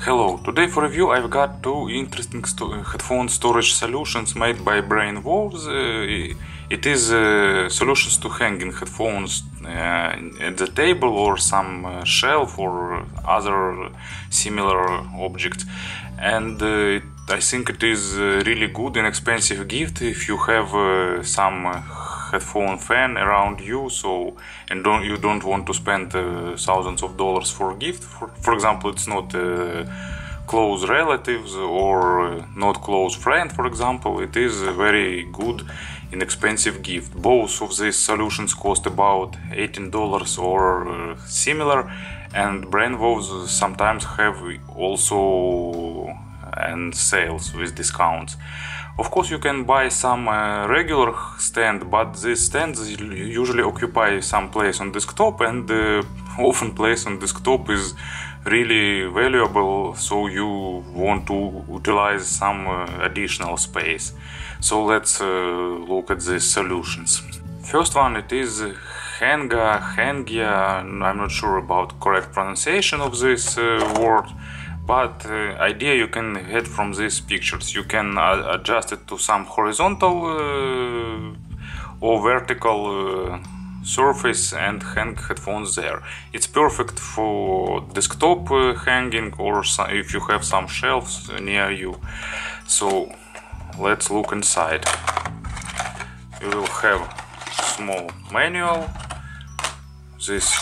Hello, today for review I've got two interesting headphone storage solutions made by Brainwavz. It is solutions to hanging headphones at the table or some shelf or other similar objects, and I think it is really good and expensive gift if you have some headphone fan around you, and you don't want to spend thousands of dollars for a gift. For example, it's not close relatives or not close friend, for example. It is a very good inexpensive gift. Both of these solutions cost about $18 or similar, and Brainwavz sometimes have also and sales with discounts. Of course, you can buy some regular stand, but these stands usually occupy some place on desktop, and often place on desktop is really valuable, so you want to utilize some additional space. So let's look at these solutions. First one, it is Hengja. I'm not sure about correct pronunciation of this word, but idea you can get from these pictures. You can adjust it to some horizontal or vertical surface and hang headphones there. It's perfect for desktop hanging, or if you have some shelves near you. So let's look inside. You will have small manual, this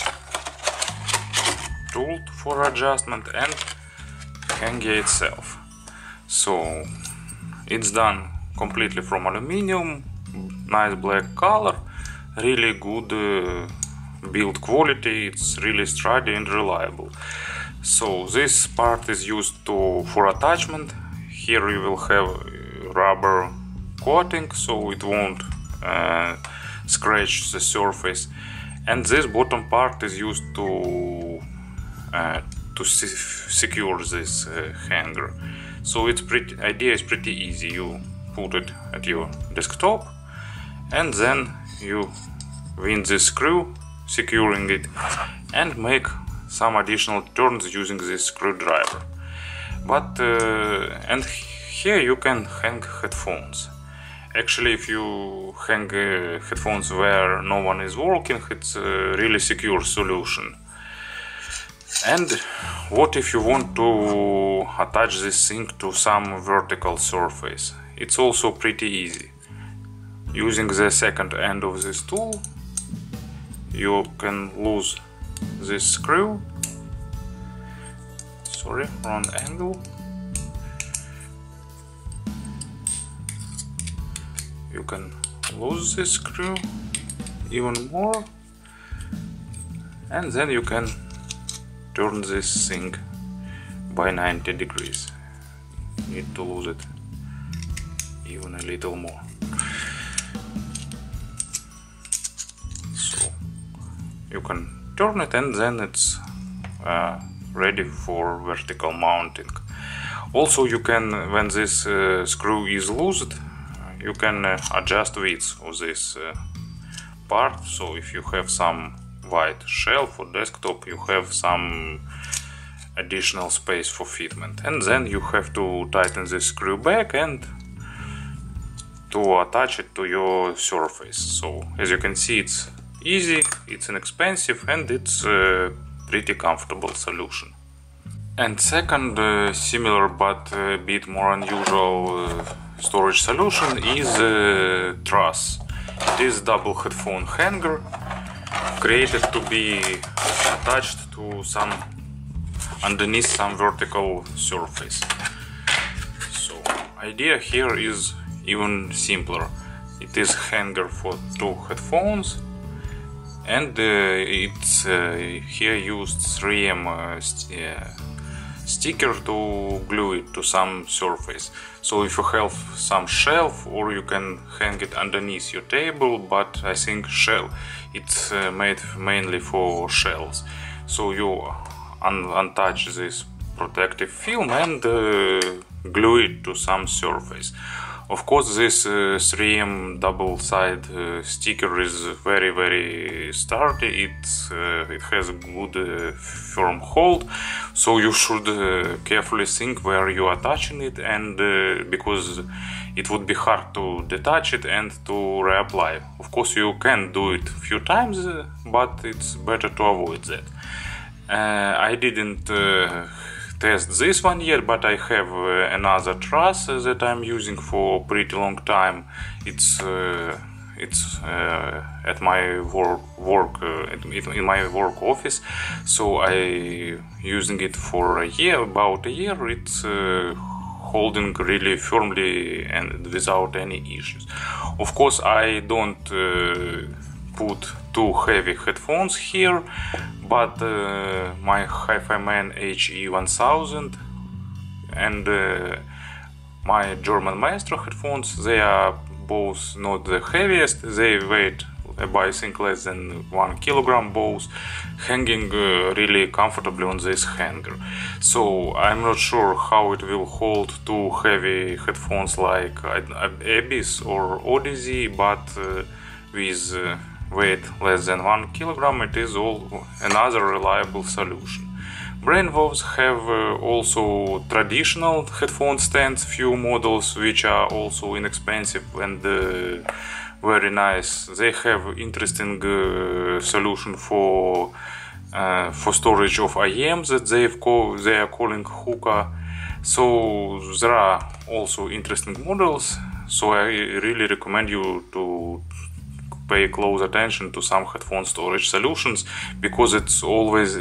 tool for adjustment, and Hengja itself. So it's done completely from aluminium, nice black color, really good build quality. It's really sturdy and reliable. So this part is used for attachment. Here you will have rubber coating, so it won't scratch the surface, and this bottom part is used to secure this hanger. So idea is pretty easy. You put it at your desktop, and then you wind this screw, securing it, and make some additional turns using this screwdriver. And here you can hang headphones. Actually, if you hang headphones where no one is working, it's a really secure solution. And what if you want to attach this thing to some vertical surface? It's also pretty easy. Using the second end of this tool, you can lose this screw. Sorry, wrong angle. You can lose this screw even more, and then you can turn this thing by 90 degrees. Need to lose it even a little more. So you can turn it, and then it's ready for vertical mounting. Also, you can, when this screw is loosed, you can adjust width of this part. So if you have some wide shelf or desktop, you have some additional space for fitment, and then you have to tighten this screw back and to attach it to your surface. So as you can see, it's easy, it's inexpensive, and it's a pretty comfortable solution. And second, similar but a bit more unusual storage solution is Truss. It is double headphone hanger, created to be attached to underneath some vertical surface. So idea here is even simpler. It is hanger for two headphones, and it's here used 3M sticker to glue it to some surface. So if you have some shelf, or you can hang it underneath your table, but I think it's made mainly for shelves. So you untouch this protective film and glue it to some surface. Of course, this 3M double-side sticker is very sturdy. It has a good firm hold, so you should carefully think where you are touching it, and because it would be hard to detach it and to reapply. Of course, you can do it a few times, but it's better to avoid that. I didn't test this one yet, but I have another truss that I'm using for pretty long time. It's at my work in my work office, so I using it for a year, about a year. It's holding really firmly and without any issues. Of course, I don't put too heavy headphones here, but my Hi-Fi Man HE1000 and my German Maestro headphones, they are both not the heaviest. They weigh about, I think, less than 1 kilogram both, hanging really comfortably on this hanger. So I'm not sure how it will hold two heavy headphones like Abyss or Odyssey, but with weight less than 1 kilogram, it is another reliable solution. Brainwavz have also traditional headphone stands, few models which are also inexpensive and very nice. They have interesting solution for storage of IEMs that they are calling hookah. So there are also interesting models. So I really recommend you to pay close attention to some headphone storage solutions, because it's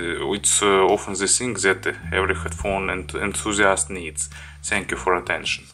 often the thing that every headphone enthusiast needs. Thank you for attention.